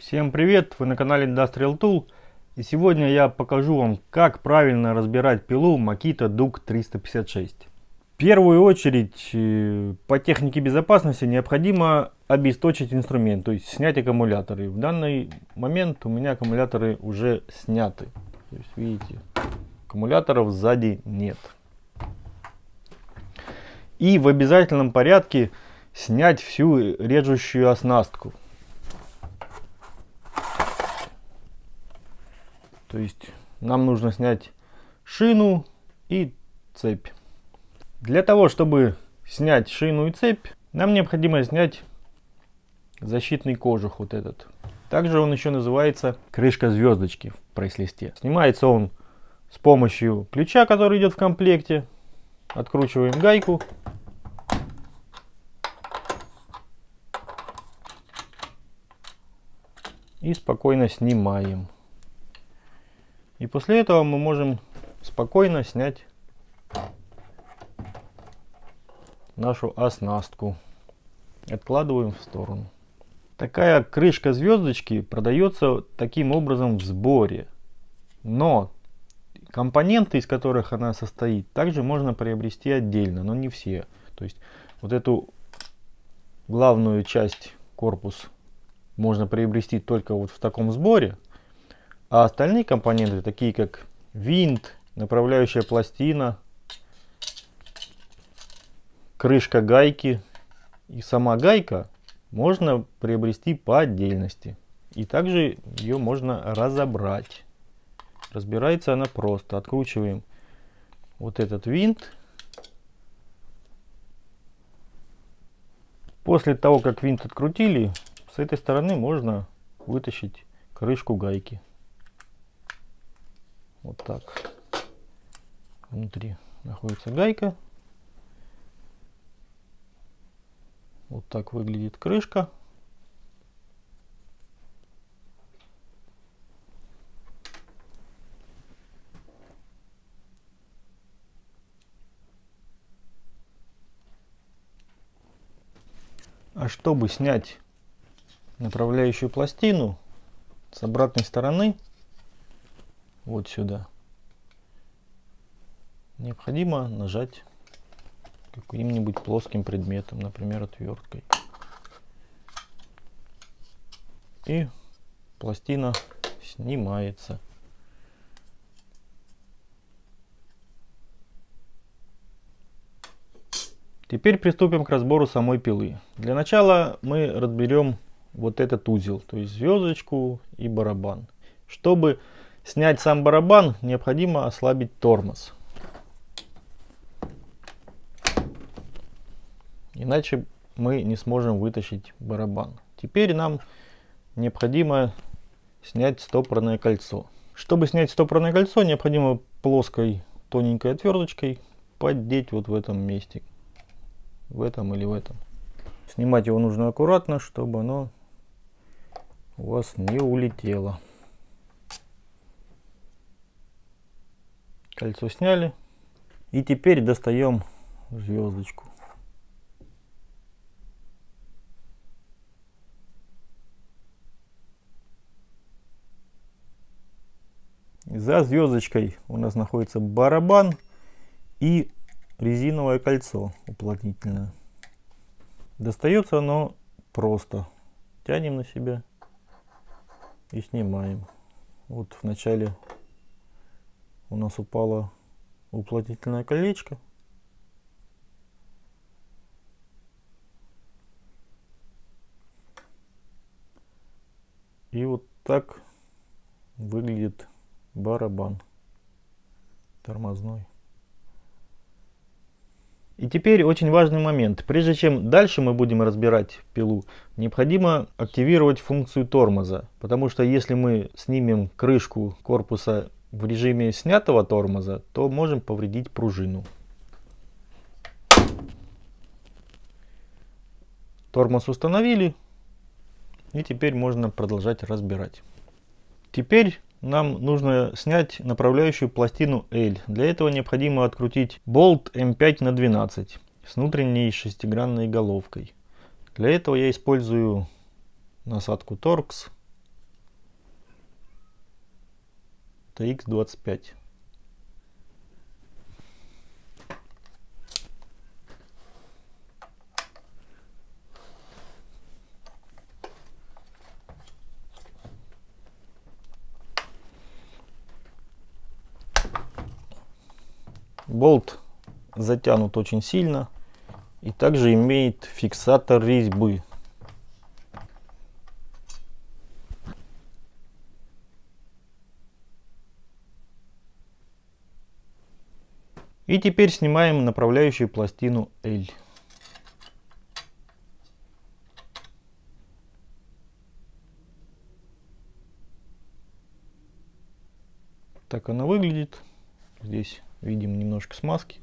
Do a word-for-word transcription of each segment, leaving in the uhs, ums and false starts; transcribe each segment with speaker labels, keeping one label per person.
Speaker 1: Всем привет! Вы на канале Industrial Tool, и сегодня я покажу вам, как правильно разбирать пилу Makita Duck триста пятьдесят шесть. В первую очередь по технике безопасности необходимо обесточить инструмент, то есть снять аккумуляторы. В данный момент у меня аккумуляторы уже сняты. То есть, видите, аккумуляторов сзади нет. И в обязательном порядке снять всю режущую оснастку. То есть нам нужно снять шину и цепь. Для того, чтобы снять шину и цепь, нам необходимо снять защитный кожух вот этот. Также он еще называется крышка звездочки в прайс-листе. Снимается он с помощью ключа, который идет в комплекте. Откручиваем гайку. И спокойно снимаем. И после этого мы можем спокойно снять нашу оснастку. Откладываем в сторону. Такая крышка звездочки продается таким образом в сборе. Но компоненты, из которых она состоит, также можно приобрести отдельно, но не все. То есть вот эту главную часть, корпус, можно приобрести только вот в таком сборе. А остальные компоненты, такие как винт, направляющая пластина, крышка гайки и сама гайка, можно приобрести по отдельности. И также ее можно разобрать. Разбирается она просто. Откручиваем вот этот винт. После того, как винт открутили, с этой стороны можно вытащить крышку гайки. Вот так. Внутри находится гайка. Вот так выглядит крышка. А чтобы снять направляющую пластину с обратной стороны, вот сюда, необходимо нажать каким-нибудь плоским предметом, например, отверткой. И пластина снимается. Теперь приступим к разбору самой пилы. Для начала мы разберем вот этот узел, то есть звездочку и барабан. Чтобы снять сам барабан, необходимо ослабить тормоз. Иначе мы не сможем вытащить барабан. Теперь нам необходимо снять стопорное кольцо. Чтобы снять стопорное кольцо, необходимо плоской тоненькой отверточкой поддеть вот в этом месте. В этом или в этом. Снимать его нужно аккуратно, чтобы оно у вас не улетело. Кольцо сняли. И теперь достаем звездочку. За звездочкой у нас находится барабан и резиновое кольцо уплотнительное. Достается оно просто. Тянем на себя и снимаем. Вот вначале у нас упало уплотнительное колечко. И вот так выглядит барабан тормозной. И теперь очень важный момент. Прежде чем дальше мы будем разбирать пилу, необходимо активировать функцию тормоза. Потому что если мы снимем крышку корпуса в режиме снятого тормоза, то можем повредить пружину. Тормоз установили. И теперь можно продолжать разбирать. Теперь нам нужно снять направляющую пластину L. Для этого необходимо открутить болт эм пять на двенадцать с внутренней шестигранной головкой. Для этого я использую насадку торкс тэ икс двадцать пять. Болт затянут очень сильно и также имеет фиксатор резьбы. И теперь снимаем направляющую пластину L. Так она выглядит. Здесь видим немножко смазки.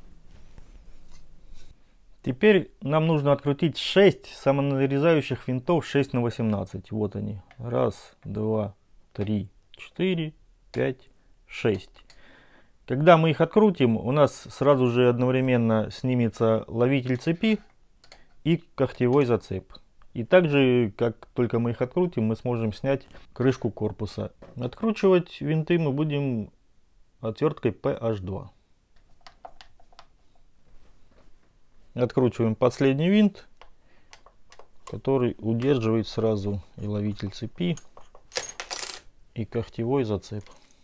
Speaker 1: Теперь нам нужно открутить шесть самонарезающих винтов шесть на восемнадцать. Вот они. Раз, два, три, четыре, пять, шесть. Когда мы их открутим, у нас сразу же одновременно снимется ловитель цепи и когтевой зацеп. И также, как только мы их открутим, мы сможем снять крышку корпуса. Откручивать винты мы будем отверткой пэ аш два. Откручиваем последний винт, который удерживает сразу и ловитель цепи, и когтевой зацеп.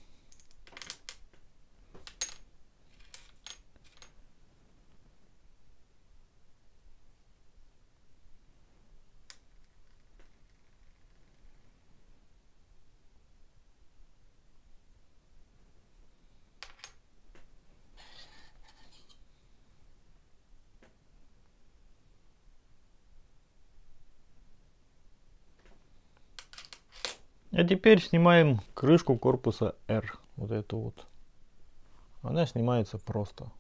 Speaker 1: А теперь снимаем крышку корпуса R. Вот эту вот. Она снимается просто.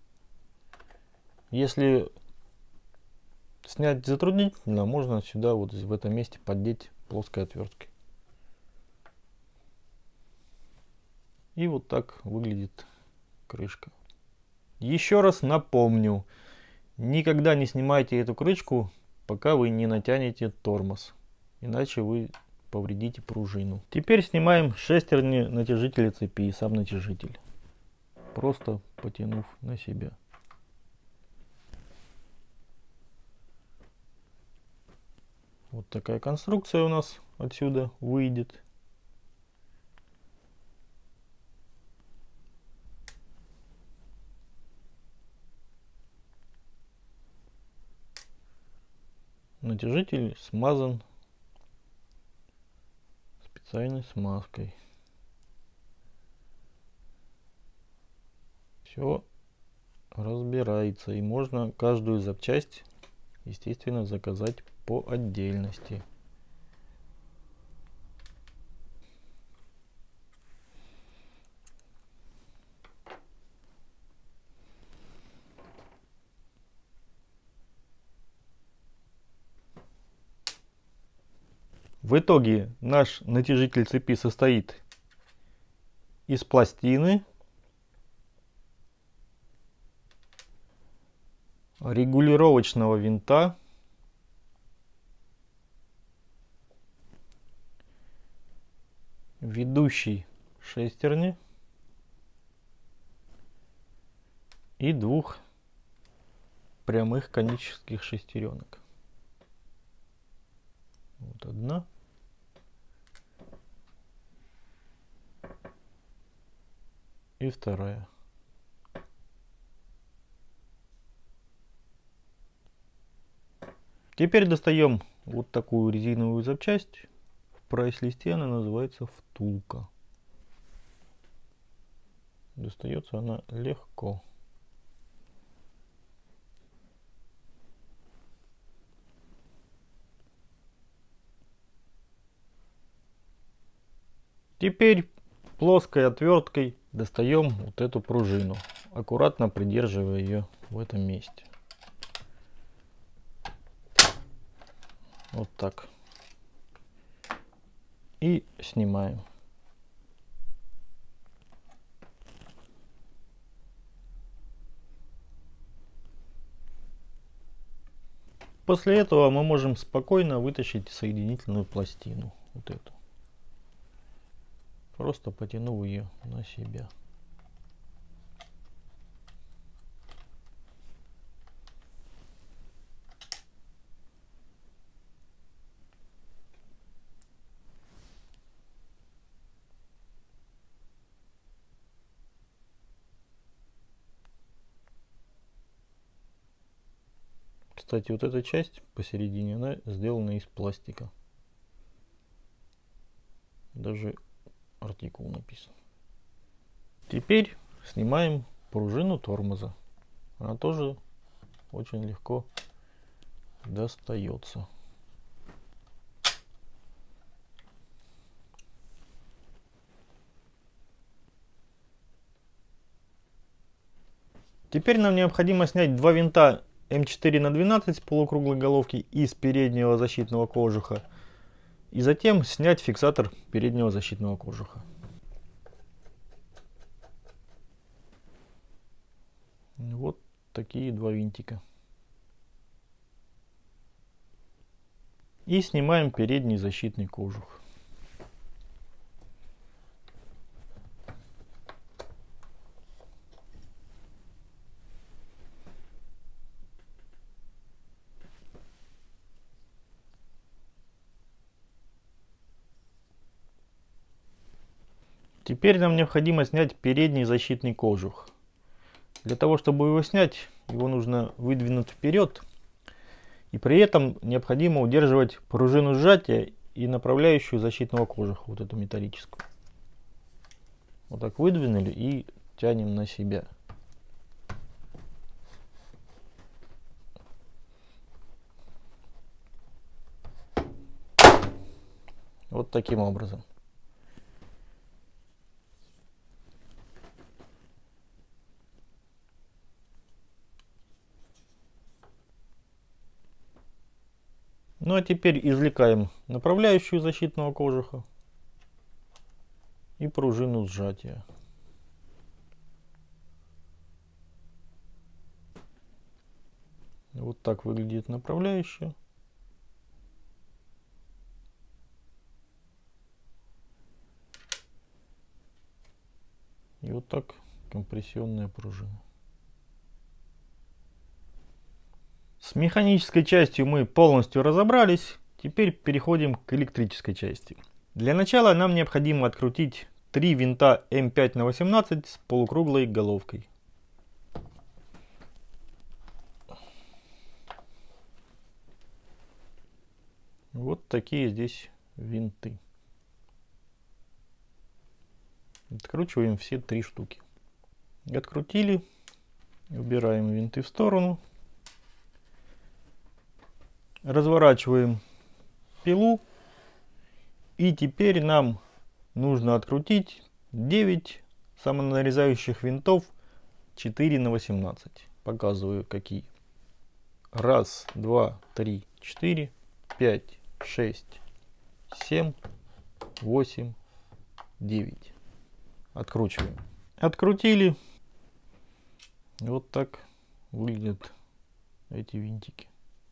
Speaker 1: Если снять затруднительно, можно сюда вот в этом месте поддеть плоской отверткой. И вот так выглядит крышка. Еще раз напомню. Никогда не снимайте эту крышку, пока вы не натянете тормоз. Иначе вы повредите пружину. Теперь снимаем шестерни натяжителя цепи и сам натяжитель, просто потянув на себя. Вот такая конструкция у нас отсюда выйдет. Натяжитель смазан специальной смазкой. Все разбирается, и можно каждую запчасть, естественно, заказать по отдельности. В итоге наш натяжитель цепи состоит из пластины, регулировочного винта, ведущей шестерни и двух прямых конических шестеренок. Вот одна. И вторая. Теперь достаем вот такую резиновую запчасть. В прайс-листе она называется втулка. Достается она легко. Теперь плоской отверткой достаем вот эту пружину, аккуратно придерживая ее в этом месте. Вот так. И снимаем. После этого мы можем спокойно вытащить соединительную пластину. Вот эту. просто потянув ее на себя. Кстати, вот эта часть посередине, она сделана из пластика. Даже артикул написан. Теперь снимаем пружину тормоза. Она тоже очень легко достается. Теперь нам необходимо снять два винта эм четыре на двенадцать с полукруглой головки из переднего защитного кожуха. И затем снять фиксатор переднего защитного кожуха. Вот такие два винтика. И снимаем передний защитный кожух. Теперь нам необходимо снять передний защитный кожух. Для того, чтобы его снять, его нужно выдвинуть вперед. И при этом необходимо удерживать пружину сжатия и направляющую защитного кожуха, вот эту металлическую. Вот так выдвинули и тянем на себя. Вот таким образом. Ну а теперь извлекаем направляющую защитного кожуха и пружину сжатия. Вот так выглядит направляющая. И вот так компрессионная пружина. С механической частью мы полностью разобрались. Теперь переходим к электрической части. Для начала нам необходимо открутить три винта эм пять на восемнадцать с полукруглой головкой. Вот такие здесь винты. Откручиваем все три штуки. Открутили. Убираем винты в сторону. Разворачиваем пилу. И теперь нам нужно открутить девять самонарезающих винтов четыре на восемнадцать. Показываю какие. Раз, два, три, четыре, пять, шесть, семь, восемь, девять. Откручиваем. Открутили. Вот так выглядят эти винтики.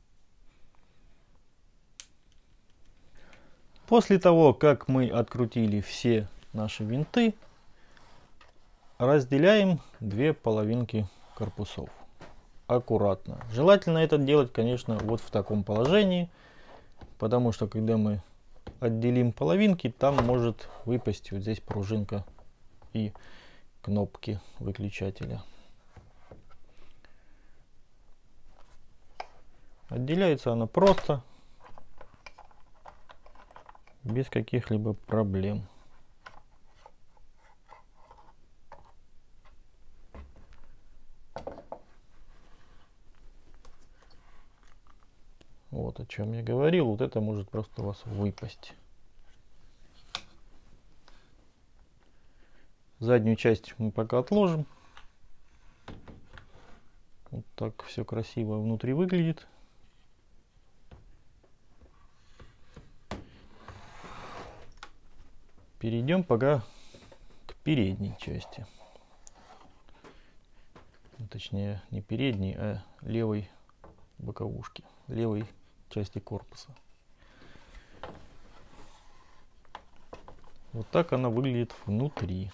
Speaker 1: После того, как мы открутили все наши винты, разделяем две половинки корпусов. Аккуратно. Желательно это делать, конечно, вот в таком положении, потому что когда мы отделим половинки, там может выпасть вот здесь пружинка и кнопки выключателя. Отделяется она просто, без каких-либо проблем. Вот о чем я говорил, вот это может просто у вас выпасть. Заднюю часть мы пока отложим. Вот так все красиво внутри выглядит. Перейдем пока к передней части. Точнее, не передней, а левой боковушки, левой части корпуса. Вот так она выглядит внутри.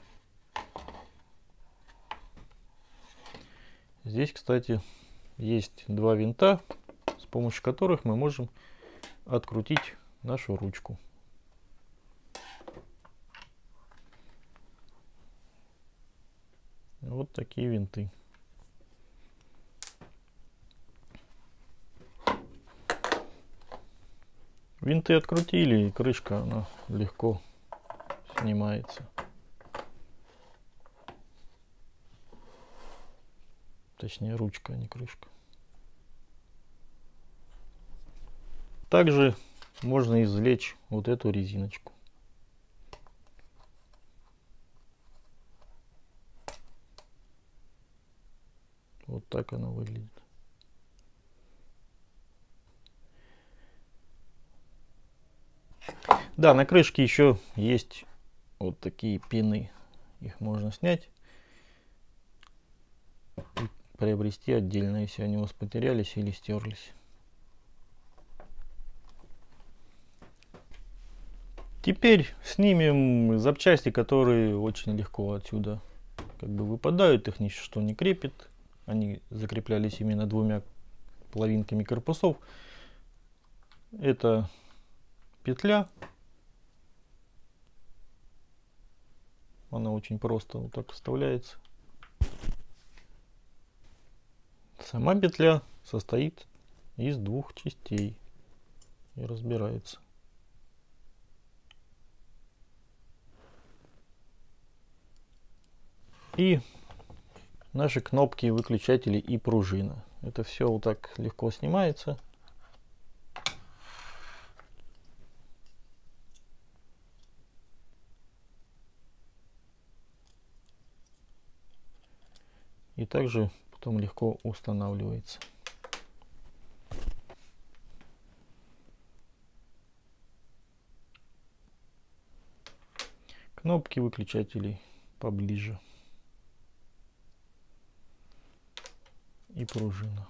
Speaker 1: Здесь, кстати, есть два винта, с помощью которых мы можем открутить нашу ручку. Вот такие винты. Винты открутили, и крышка она легко снимается. Точнее, ручка, а не крышка. Также можно извлечь вот эту резиночку. Вот так она выглядит. Да, на крышке еще есть вот такие пины. Их можно снять и приобрести отдельно, если они у вас потерялись или стерлись. Теперь снимем запчасти, которые очень легко отсюда как бы выпадают, их ничто не крепит. Они закреплялись именно двумя половинками корпусов. Это петля. Она очень просто вот так вставляется. Сама петля состоит из двух частей и разбирается. И наши кнопки, выключатели и пружина. Это все вот так легко снимается. И также потом легко устанавливается. Кнопки выключателей поближе. И пружина.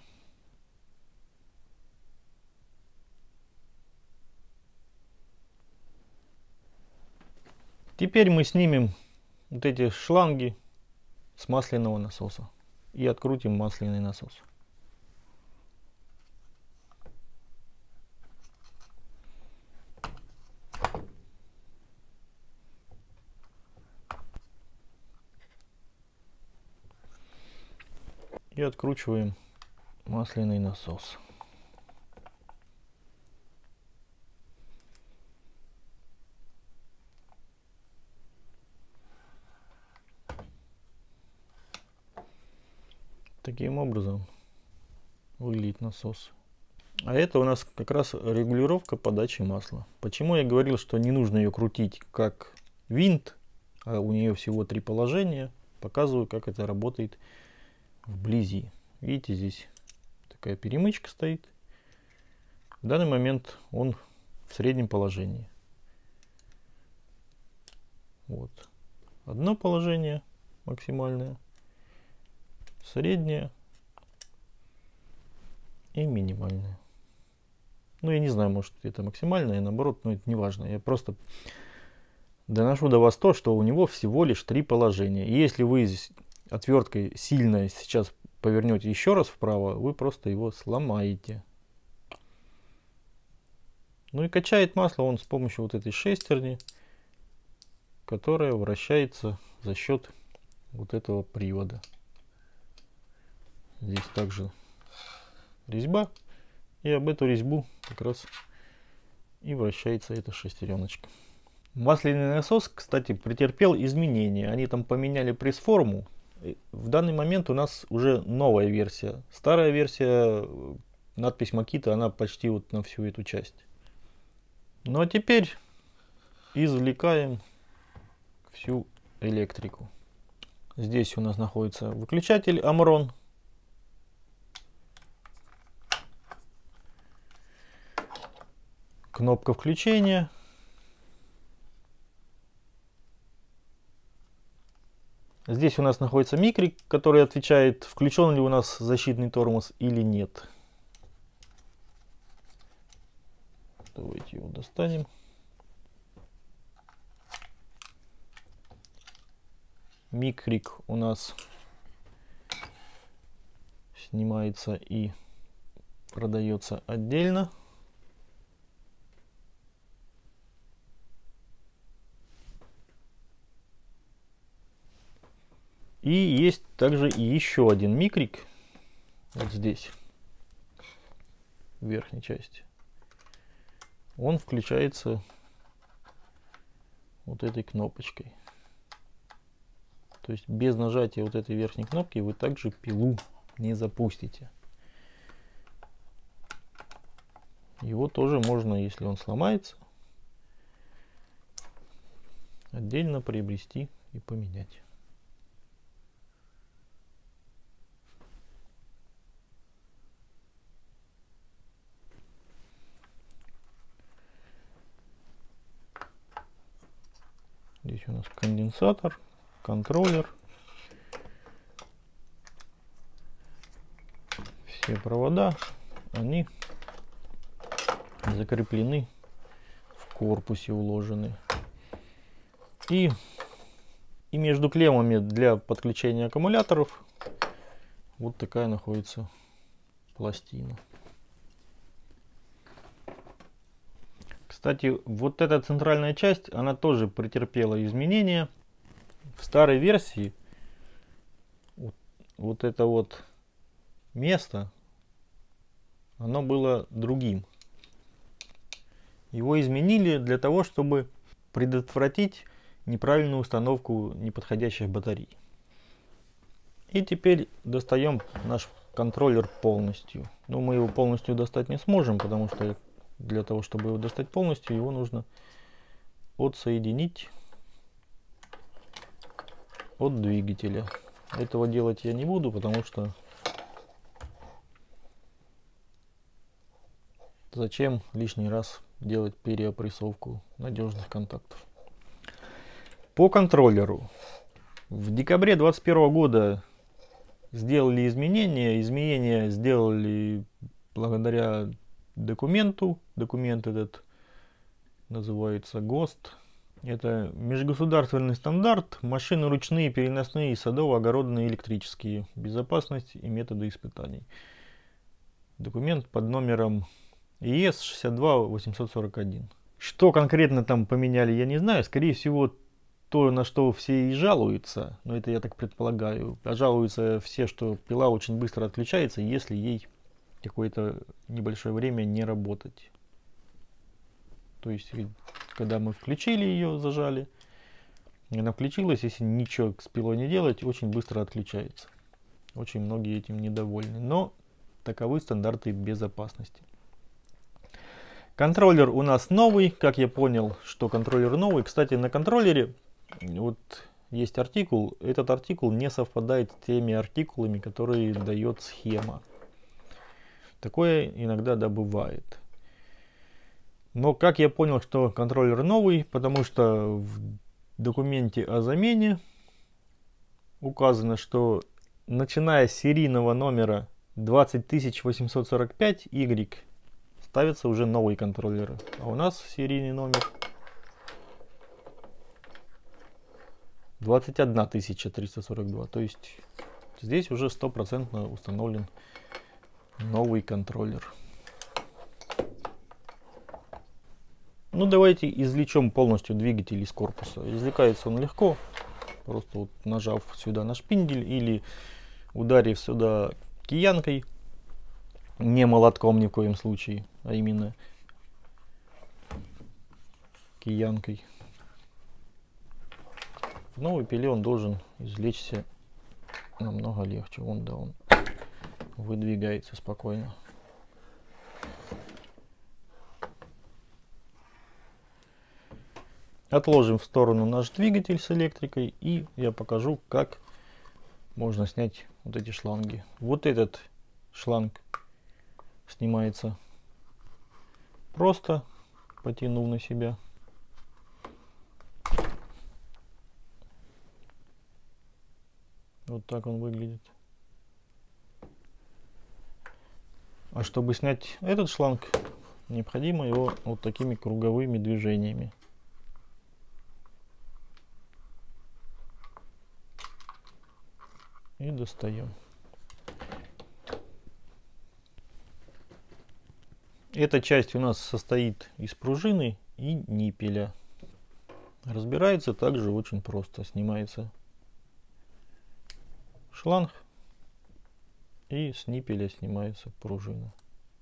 Speaker 1: Теперь мы снимем вот эти шланги с масляного насоса и открутим масляный насос. И откручиваем масляный насос. Таким образом выглядит насос. А это у нас как раз регулировка подачи масла. Почему я говорил, что не нужно ее крутить как винт, а у нее всего три положения. Показываю, как это работает вблизи. Видите, здесь такая перемычка стоит. В данный момент он в среднем положении. Вот. Одно положение максимальное, среднее и минимальное. Ну, я не знаю, может это максимальное, наоборот, но это не важно. Я просто доношу до вас то, что у него всего лишь три положения. И если вы здесь отверткой сильно сейчас повернете еще раз вправо, вы просто его сломаете. Ну и качает масло он с помощью вот этой шестерни, которая вращается за счет вот этого привода. Здесь также резьба, и об эту резьбу как раз и вращается эта шестереночка. Масляный насос, кстати, претерпел изменения. Они там поменяли пресс-форму. В данный момент у нас уже новая версия. Старая версия, надпись Makita, она почти вот на всю эту часть. Ну а теперь извлекаем всю электрику. Здесь у нас находится выключатель Omron. Кнопка включения. Здесь у нас находится микрик, который отвечает, включен ли у нас защитный тормоз или нет. Давайте его достанем. Микрик у нас снимается и продается отдельно. И есть также и еще один микрик вот здесь, в верхней части. Он включается вот этой кнопочкой. То есть без нажатия вот этой верхней кнопки вы также пилу не запустите. Его тоже можно, если он сломается, отдельно приобрести и поменять. Здесь у нас конденсатор, контроллер. Все провода, они закреплены в корпусе, уложены. И, и между клеммами для подключения аккумуляторов вот такая находится пластина. Кстати, вот эта центральная часть, она тоже претерпела изменения. В старой версии вот, вот это вот место, оно было другим. Его изменили для того, чтобы предотвратить неправильную установку неподходящих батарей. И теперь достаем наш контроллер полностью. Но мы его полностью достать не сможем, потому что для того, чтобы его достать полностью, его нужно отсоединить от двигателя. Этого делать я не буду, потому что зачем лишний раз делать переопрессовку надежных контактов. По контроллеру. В декабре две тысячи двадцать первого года сделали изменения. Изменения сделали благодаря документу. Документ этот называется ГОСТ. Это межгосударственный стандарт машины ручные, переносные, садово-огородные, электрические. Безопасность и методы испытаний. Документ под номером И Эс шестьдесят два восемьсот сорок один. Что конкретно там поменяли, я не знаю. Скорее всего, то, на что все и жалуются, но это я так предполагаю. А жалуются все, что пила очень быстро отключается, если ей какое-то небольшое время не работать. То есть, когда мы включили ее, зажали, она включилась, если ничего с пилой не делать, очень быстро отключается. Очень многие этим недовольны, но таковы стандарты безопасности. Контроллер у нас новый, как я понял, что контроллер новый. Кстати, на контроллере вот есть артикул, этот артикул не совпадает с теми артикулами, которые дает схема. Такое иногда да бывает. Но как я понял, что контроллер новый, потому что в документе о замене указано, что начиная с серийного номера двадцать тысяч восемьсот сорок пять Y ставятся уже новые контроллеры. А у нас серийный номер двадцать одна тысяча триста сорок два. То есть здесь уже стопроцентно установлен новый контроллер. Ну давайте извлечем полностью двигатель из корпуса. Извлекается он легко, просто вот нажав сюда на шпиндель или ударив сюда киянкой, не молотком ни в коем случае, а именно киянкой. В новой пиле он должен извлечься намного легче. Вон, да, он выдвигается спокойно. Отложим в сторону наш двигатель с электрикой, и я покажу, как можно снять вот эти шланги. Вот этот шланг снимается просто, потянув на себя. Вот так он выглядит. А чтобы снять этот шланг, необходимо его вот такими круговыми движениями. и достаем. Эта часть у нас состоит из пружины и ниппеля. Разбирается также очень просто. Снимается шланг и с ниппеля снимается пружина.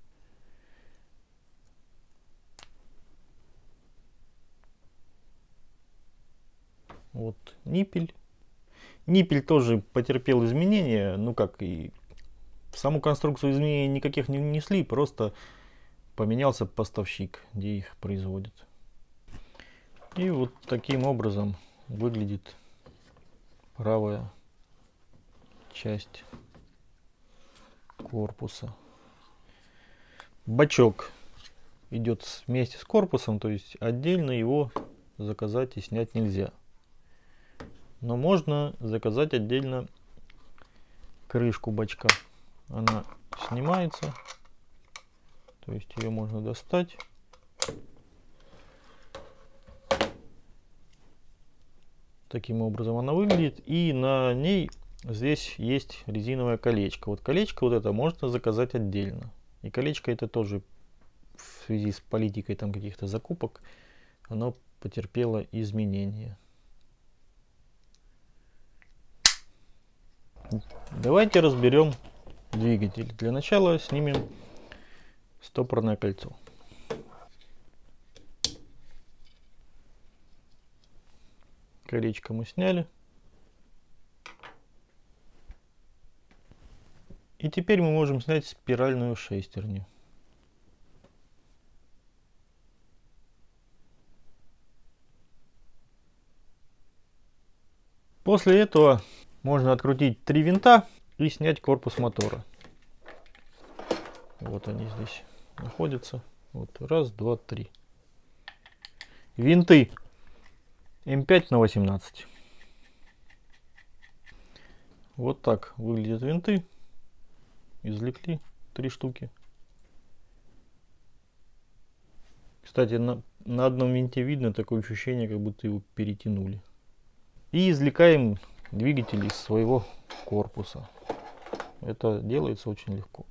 Speaker 1: Вот ниппель. Ниппель тоже потерпел изменения, ну как и в саму конструкцию изменений никаких не внесли, просто поменялся поставщик, где их производят. И вот таким образом выглядит правая часть корпуса. Бачок идет вместе с корпусом, то есть отдельно его заказать и снять нельзя. Но можно заказать отдельно крышку бачка. Она снимается, то есть ее можно достать. Таким образом она выглядит, и на ней здесь есть резиновое колечко. Вот колечко вот это можно заказать отдельно. И колечко это тоже в связи с политикой там каких-то закупок, оно потерпело изменения. Давайте разберем двигатель. Для начала снимем стопорное кольцо. Колечко мы сняли. И теперь мы можем снять спиральную шестерню. После этого можно открутить три винта и снять корпус мотора. Вот они здесь находятся. Вот раз, два, три. Винты эм пять на восемнадцать. Вот так выглядят винты. Извлекли три штуки. Кстати, на, на одном винте видно такое ощущение, как будто его перетянули. И извлекаем двигатель из своего корпуса. Это делается очень легко.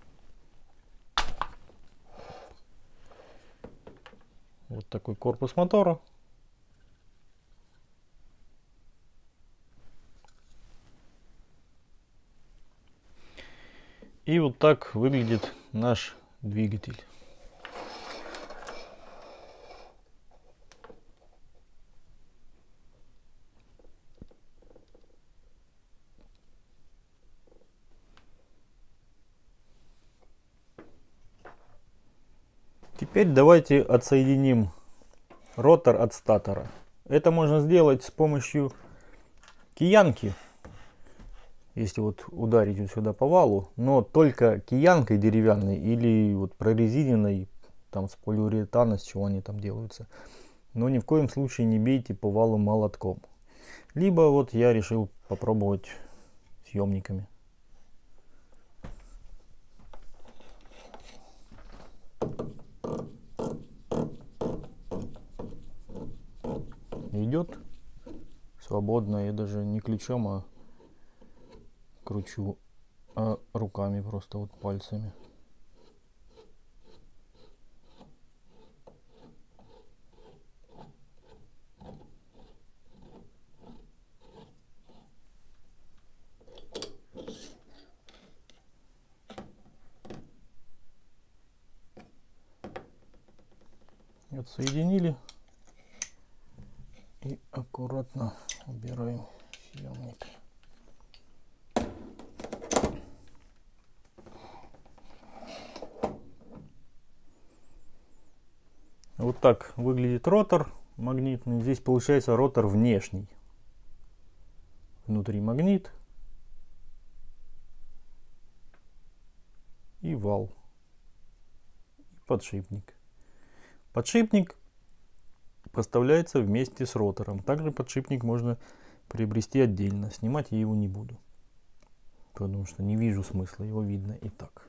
Speaker 1: Вот такой корпус мотора. И вот так выглядит наш двигатель. Теперь давайте отсоединим ротор от статора. Это можно сделать с помощью киянки. Если вот ударить вот сюда по валу, но только киянкой деревянной или вот прорезиненной, там с полиуретана, с чего они там делаются. Но ни в коем случае не бейте по валу молотком. Либо вот я решил попробовать съемниками. Идет свободно, я даже не ключом, а кручу, а руками просто вот пальцами. Отсоединили и аккуратно убираем съемник. Вот так выглядит ротор магнитный. Здесь получается ротор внешний. Внутри магнит и вал, и подшипник. Подшипник поставляется вместе с ротором. Также подшипник можно приобрести отдельно. Снимать я его не буду, потому что не вижу смысла, его видно и так.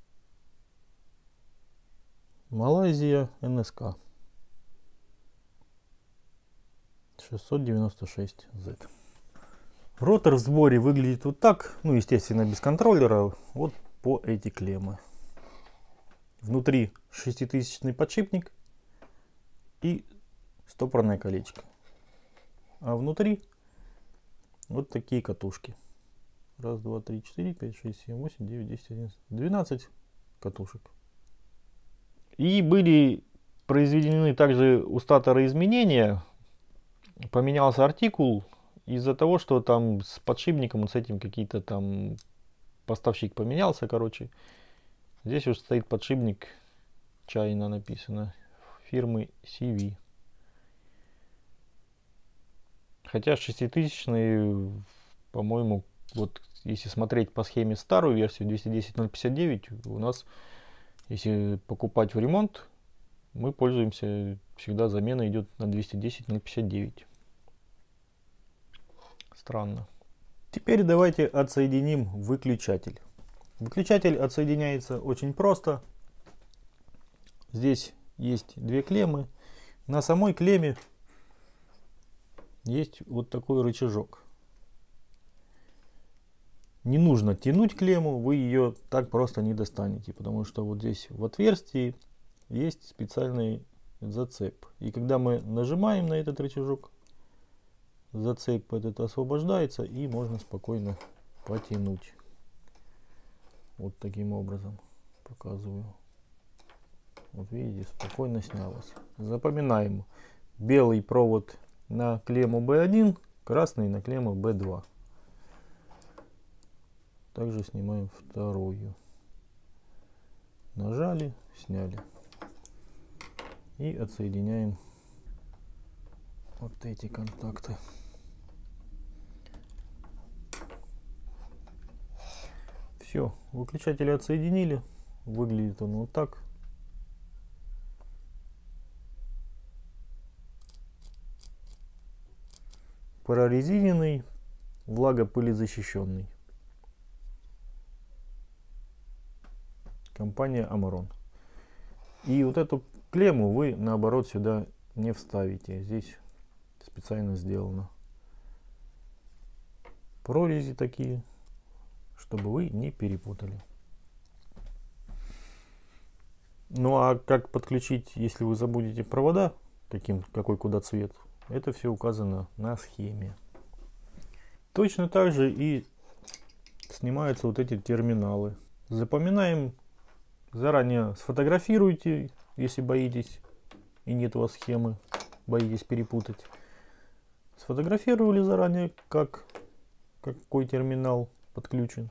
Speaker 1: Малайзия эн эс ка. шестьсот девяносто шесть зет. Ротор в сборе выглядит вот так, ну естественно без контроллера, вот по эти клеммы. Внутри шеститысячный подшипник и стопорное колечко. А внутри вот такие катушки. Раз, два, три, четыре, пять, шесть, семь, восемь, девять, десять, одиннадцать, двенадцать катушек. И были произведены также у статора изменения. Поменялся артикул из-за того, что там с подшипником, вот с этим какие-то там поставщик поменялся, короче. Здесь уже стоит подшипник, China написано, фирмы си ви. Хотя шеститысячный, по-моему, вот если смотреть по схеме старую версию двести десять ноль пятьдесят девять, у нас, если покупать в ремонт, мы пользуемся, всегда замена идет на двести десять ноль пятьдесят девять. Странно. Теперь давайте отсоединим выключатель. Выключатель отсоединяется очень просто. Здесь есть две клеммы. На самой клемме есть вот такой рычажок. Не нужно тянуть клемму, вы ее так просто не достанете, потому что вот здесь в отверстии есть специальный зацеп. И когда мы нажимаем на этот рычажок, зацеп этот освобождается и можно спокойно потянуть. Вот таким образом показываю. Вот видите, спокойно снялось. Запоминаем: белый провод на клемму бэ один, красный на клемму бэ два. Также снимаем вторую. Нажали, сняли. И отсоединяем вот эти контакты. Все, выключатели отсоединили. Выглядит он вот так. Прорезиненный, влагопылезащищенный. Компания Амарон. И вот эту клемму вы наоборот сюда не вставите. Здесь специально сделано прорези такие, чтобы вы не перепутали. Ну а как подключить, если вы забудете провода, каким, какой куда цвет, это все указано на схеме. Точно так же и снимаются вот эти терминалы. Запоминаем, заранее сфотографируйте, если боитесь и нет у вас схемы, боитесь перепутать. Сфотографировали заранее, как какой терминал подключен.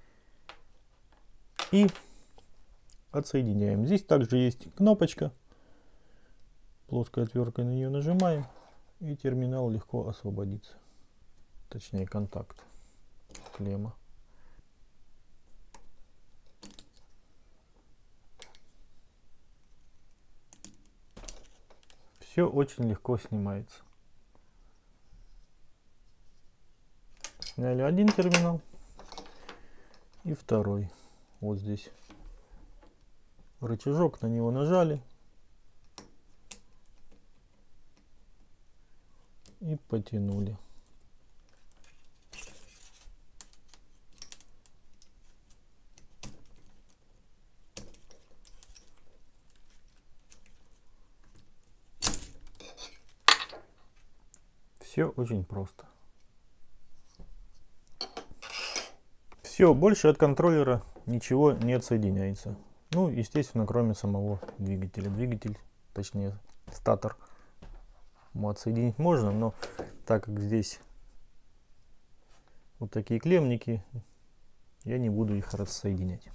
Speaker 1: И отсоединяем. Здесь также есть кнопочка. Плоской отверткой на нее нажимаем, и терминал легко освободится. Точнее, контакт. Клемма. Все очень легко снимается. Сняли один терминал и второй. Вот здесь рычажок, на него нажали и потянули. Все очень просто. Все, больше от контроллера ничего не отсоединяется. Ну, естественно, кроме самого двигателя. Двигатель, точнее, статор, отсоединить можно, но так как здесь вот такие клеммники, я не буду их рассоединять.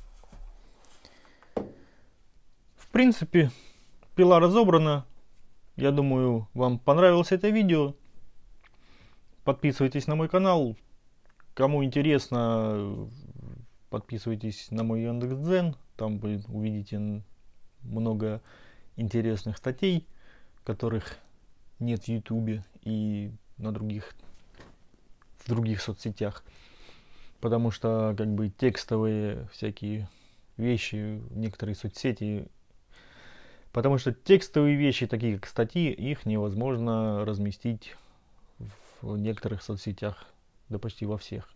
Speaker 1: В принципе, пила разобрана. Я думаю, вам понравилось это видео. Подписывайтесь на мой канал. Кому интересно, подписывайтесь на мой Яндекс.Дзен. Там вы увидите много интересных статей, которых нет в Ютубе и на других, в других соцсетях. Потому что как бы текстовые всякие вещи в некоторые соцсети, потому что текстовые вещи, такие как статьи, их невозможно разместить в некоторых соцсетях, да почти во всех.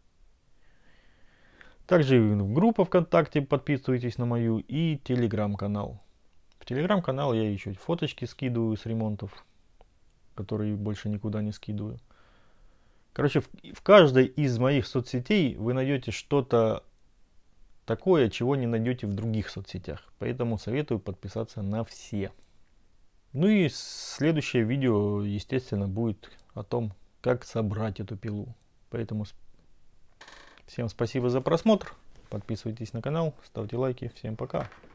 Speaker 1: Также в группу ВКонтакте подписывайтесь на мою и телеграм-канал. В телеграм-канал я еще фоточки скидываю с ремонтов, которые больше никуда не скидываю. Короче, в, в каждой из моих соцсетей вы найдете что-то такое, чего не найдете в других соцсетях. Поэтому советую подписаться на все. Ну и следующее видео, естественно, будет о том, как собрать эту пилу. Поэтому всем спасибо за просмотр. Подписывайтесь на канал, ставьте лайки. Всем пока.